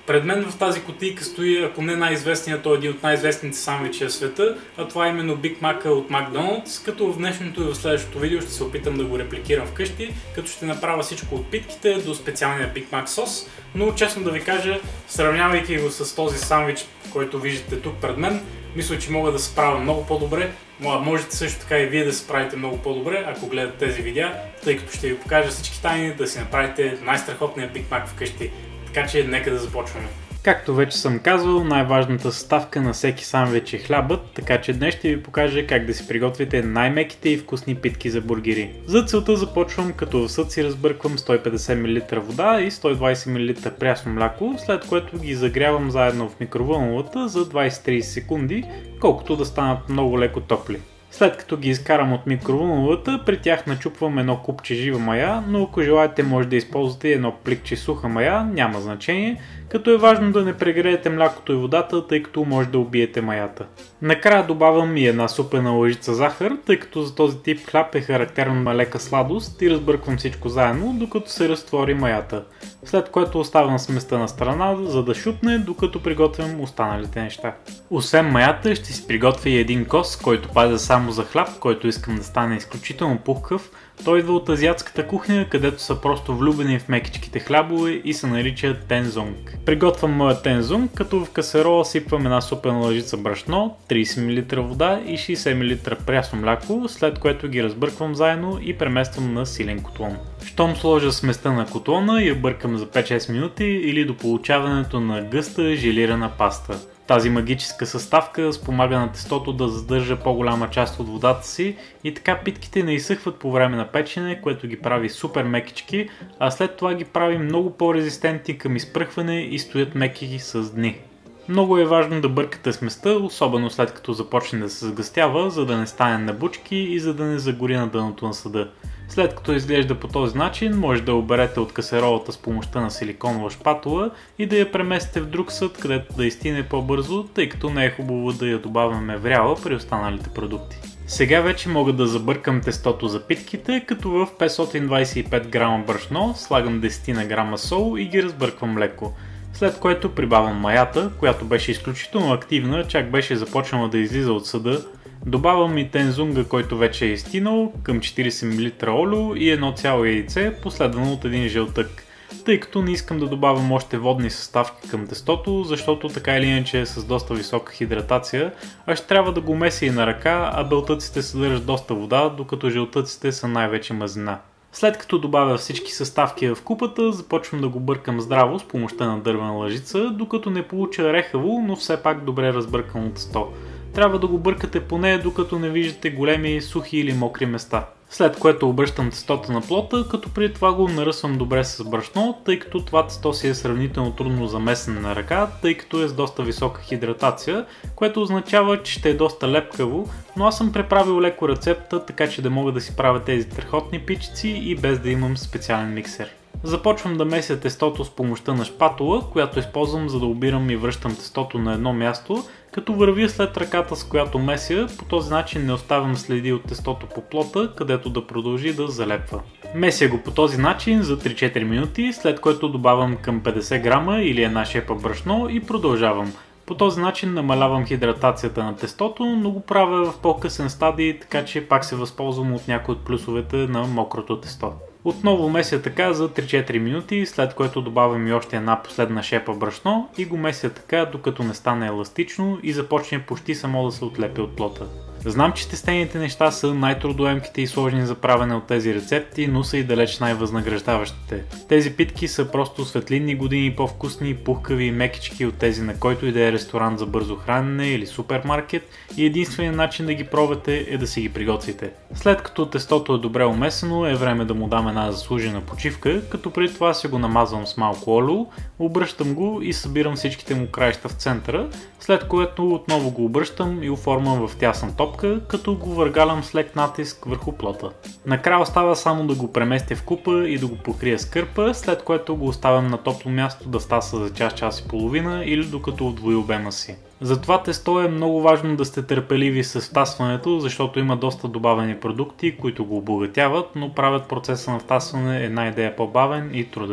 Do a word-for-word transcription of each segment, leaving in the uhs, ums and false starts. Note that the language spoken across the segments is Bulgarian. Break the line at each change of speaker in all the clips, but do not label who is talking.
Пред мен в тази кутийка стои, ако не най-известният, той е един от най-известните сандвичи в света, а това е именно Big Mac от Макдоналдс, като в днешното и в следващото видео ще се опитам да го репликирам вкъщи, като ще направя всичко от питките до специалния Big Mac сос, но честно да ви кажа, сравнявайки го с този сандвич, който виждате тук пред мен, мисля, че мога да се справя много по-добре. Можете също така и вие да се справите много по-добре, ако гледате тези видеа, тъй като ще ви покажа всички тайни да си направите най-страхотния Big Mac вкъщи. Така че нека да започваме. Както вече съм казвал, най-важната съставка на всеки сандвич е хлябът, така че днес ще ви покажа как да си приготвите най-меките и вкусни питки за бургери. За целта започвам, като в съд си разбърквам сто и петдесет милилитра вода и сто и двадесет милилитра прясно мляко, след което ги загрявам заедно в микровълновата за двадесет до тридесет секунди, колкото да станат много леко топли. След като ги изкарам от микровълновата, при тях начупвам едно купче жива мая, но ако желаете може да използвате едно пликче суха мая, няма значение, като е важно да не прегреете млякото и водата, тъй като може да убиете маята. Накрая добавям и една супена лъжица захар, тъй като за този тип хляб е характерна лека сладост и разбърквам всичко заедно, докато се разтвори маята. След което оставям сместа на страна, за да шупне, докато приготвям останалите неща. Освен маята ще си приготвя и един кос, който пазя само за хляб, който искам да стане изключително пухкав. Той идва от азиатската кухня, където са просто влюбени в мекичките хлябове и се нарича тензунг. Приготвям моя тензунг, като в касерола сипвам една супена лъжица брашно, тридесет милилитра вода и шейсет милилитра прясно мляко, след което ги разбърквам заедно и премествам на силен котлон. Щом сложа сместа на котлона и я бъркам за пет-шест минути или до получаването на гъста желирана паста. Тази магическа съставка спомага на тестото да задържа по-голяма част от водата си и така питките не изсъхват по време на печене, което ги прави супер мекички, а след това ги прави много по-резистентни към изпръхване и стоят меки с дни. Много е важно да бъркате сместа, особено след като започне да се сгъстява, за да не стане на бучки и за да не загори на дъното на съда. След като изглежда по този начин, може да оберете от касеролата с помощта на силиконова шпатула и да я преместите в друг съд, където да изстине по-бързо, тъй като не е хубаво да я добавяме вряла при останалите продукти. Сега вече мога да забъркам тестото за питките, като в петстотин двадесет и пет грама брашно слагам десет грама сол и ги разбърквам леко. След което прибавям маята, която беше изключително активна, чак беше започнала да излиза от съда. Добавям и тензунга, който вече е изтинал, към четиридесет милилитра олио и едно цяло яйце, последвано от един жълтък. Тъй като не искам да добавям още водни съставки към тестото, защото така или иначе е с доста висока хидратация, а ще трябва да го меся и на ръка, а белтъците съдържат доста вода, докато жълтъците са най-вече мазнина. След като добавя всички съставки в купата, започвам да го бъркам здраво с помощта на дървена лъжица, докато не получа рехаво, но все пак добре разбъркано тесто. Трябва да го бъркате поне докато не виждате големи сухи или мокри места. След което обръщам тестото на плота, като при това го наръсвам добре с брашно, тъй като това тесто си е сравнително трудно за месене на ръка, тъй като е с доста висока хидратация, което означава, че ще е доста лепкаво, но аз съм преправил леко рецепта, така че да мога да си правя тези страхотни пичици и без да имам специален миксер. Започвам да меся тестото с помощта на шпатула, която използвам за да обирам и връщам тестото на едно място, като вървя след ръката, с която меся, по този начин не оставям следи от тестото по плота, където да продължи да залепва. Меся го по този начин за три-четири минути, след което добавям към петдесет грама или една шепа брашно и продължавам. По този начин намалявам хидратацията на тестото, но го правя в по-късен стадий, така че пак се възползвам от някои от плюсовете на мокрото тесто. Отново меся така за три-четири минути, след което добавям и още една последна шепа брашно и го меся така, докато не стане еластично и започне почти само да се отлепи от плота. Знам, че тестените неща са най-трудоемките и сложни за правене от тези рецепти, но са и далеч най-възнаграждаващите. Тези питки са просто светлинни години по-вкусни, пухкави и мекички от тези на който и да е ресторант за бързо хранене или супермаркет и единственият начин да ги пробвате е да си ги приготвите. След като тестото е добре умесено, е време да му дам една заслужена почивка, като преди това си го намазвам с малко олио, обръщам го и събирам всичките му краища в центъра, след което отново го обръщам и оформям в тясна топка, като го въргалям с лек натиск върху плота. Накрая остава само да го преместя в купа и да го покрия с кърпа, след което го оставям на топло място да втаса за час, час и половина или докато удвои обема си. За това тесто е много важно да сте търпеливи с втасването, защото има доста добавени продукти, които го обогатяват, но правят процеса на втасване една идея по-бавен и труден.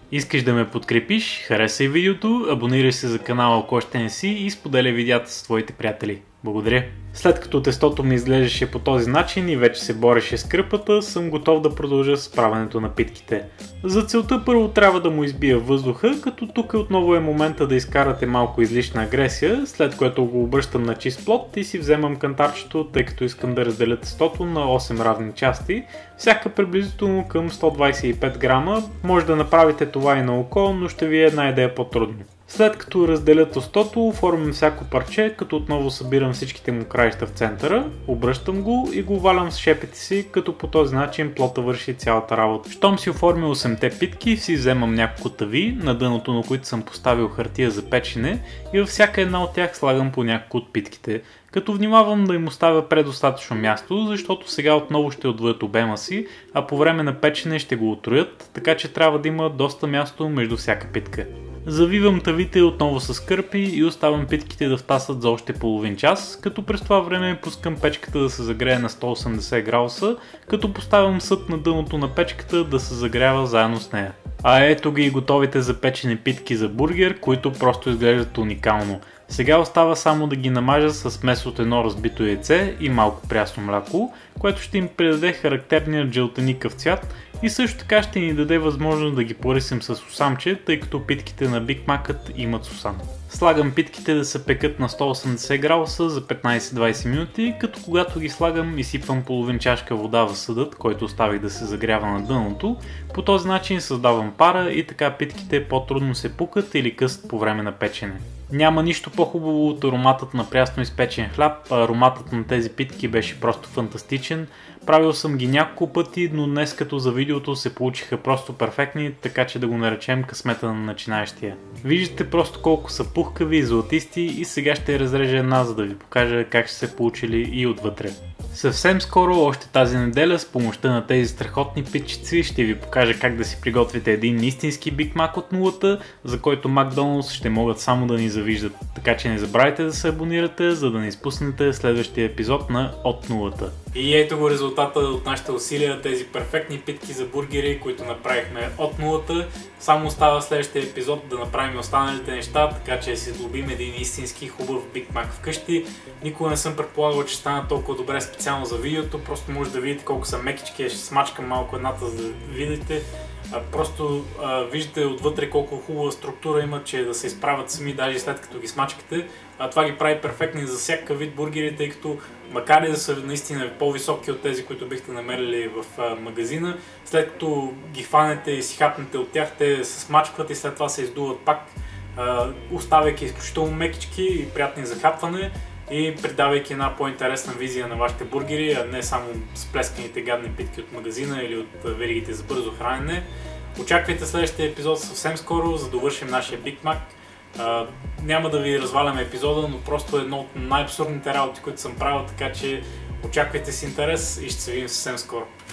Искаш да ме подкрепиш? Харесай видеото, абонирай се за канала, ако още не си, и споделяй видеята с твоите приятели. Благодаря! След като тестото ми изглеждаше по този начин и вече се бореше с кръпата, съм готов да продължа с правенето на питките. За целта първо трябва да му избия въздуха, като тук отново е момента да изкарате малко излишна агресия, след което го обръщам на чист плот и си вземам кантарчето, тъй като искам да разделя тестото на осем равни части, всяка приблизително към сто двадесет и пет грама. Може да направите това и на око, но ще ви е една идея по-трудно. След като разделя тостото, оформям всяко парче, като отново събирам всичките му краища в центъра, обръщам го и го валям с шепите си, като по този начин плота върши цялата работа. Щом си оформя осемте питки, си вземам няколко тави, на дъното на които съм поставил хартия за печене, и във всяка една от тях слагам по няколко от питките, като внимавам да им оставя предостатъчно място, защото сега отново ще отвоят обема си, а по време на печене ще го отроят, така че трябва да има доста място между всяка питка. Завивам тавите отново с кърпи и оставям питките да втасат за още половин час, като през това време пускам печката да се загрее на сто и осемдесет градуса, като поставям съд на дъното на печката да се загрява заедно с нея. А ето ги и готовите запечени питки за бургер, които просто изглеждат уникално. Сега остава само да ги намажа с смес от едно разбито яйце и малко прясно мляко, което ще им придаде характерния жълтеникъв цвят и също така ще ни даде възможност да ги порисим с сусамче, тъй като питките на Биг Макът имат сусам. Слагам питките да се пекат на сто и осемдесет градуса за петнадесет до двадесет минути, като когато ги слагам изсипвам половин чашка вода в съдът, който оставих да се загрява на дъното. По този начин създавам пара и така питките по-трудно се пукат или късат по време на печене. Няма нищо по-хубаво от ароматът на прясно изпечен хляб, а ароматът на тези питки беше просто фантастичен. Правил съм ги няколко пъти, но днес като за видеото се получиха просто перфектни, така че да го наречем късмета на начинаещия. Виждате просто колко са пухкави и златисти и сега ще разрежа една, за да ви покажа как ще се получили и отвътре. Съвсем скоро, още тази неделя, с помощта на тези страхотни питчици, ще ви покажа как да си приготвите един истински Биг Мак от нулата, за който Макдоналдс ще могат само да ни завиждат. Така че не забравяйте да се абонирате, за да не изпуснете следващия епизод на От нулата. И ето го резултата от нашите усилия, тези перфектни питки за бургери, които направихме от нулата. Само остава следващия епизод да направим останалите неща, така че си добим един истински хубав Биг Мак вкъщи. Никога не съм предполагал, че стана толкова добре специално за видеото, просто може да видите колко са мекички, ще смачкам малко едната, за да видите. А, просто а, виждате отвътре колко хубава структура имат, че да се изправят сами даже след като ги смачкате. А, това ги прави перфектни за всякакъв вид бургери, тъй като макар и да са наистина по-високи от тези, които бихте намерили в а, магазина, след като ги хванете и си хапнете от тях, те се смачкват и след това се издуват пак, а, оставяйки изключително мекички и приятни за хапване и придавайки една по-интересна визия на вашите бургери, а не само сплесканите гадни питки от магазина или от веригите за бързо хранене. Очаквайте следващия епизод съвсем скоро, за да довършим нашия Биг Мак. Uh, няма да ви разваляме епизода, но просто е едно от най-абсурдните работи, които съм правил, така че очаквайте с интерес и ще се видим съвсем скоро.